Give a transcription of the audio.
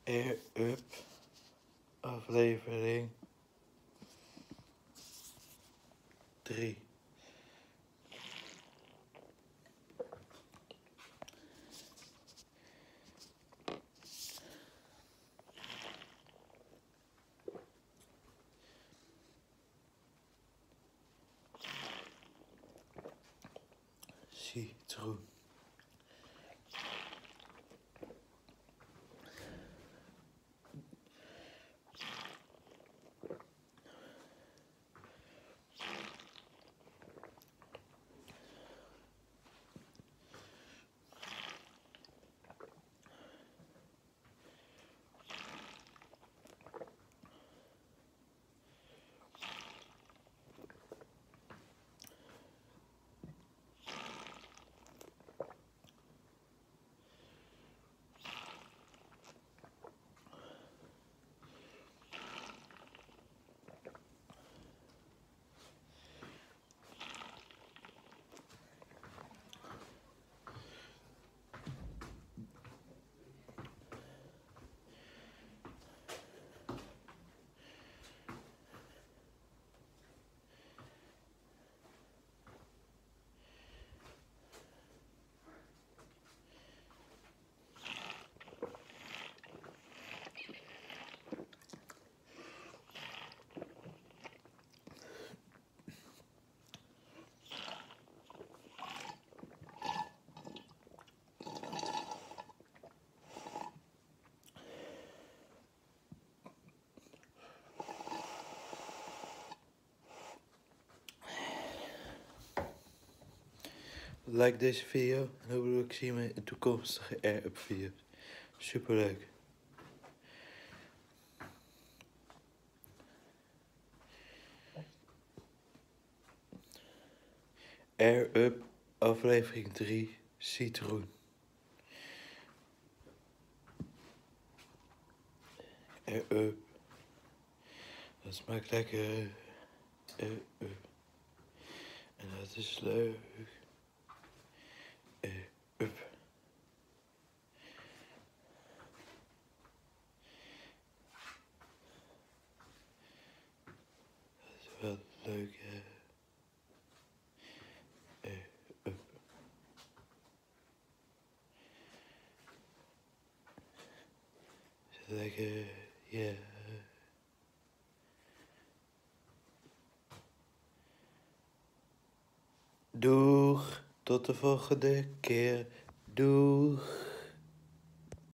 Air Up, aflevering 3. Citroen. Like deze video en hopelijk zie je me in toekomstige Air Up video's. Superleuk. Air Up, aflevering 3, Citroen. Air Up. Dat smaakt lekker. Air Up. En dat is leuk. Air Up. Dat is wel leuk, hè. Air Up. Is het lekker? Ja. Doeg, tot de volgende keer. Doeg.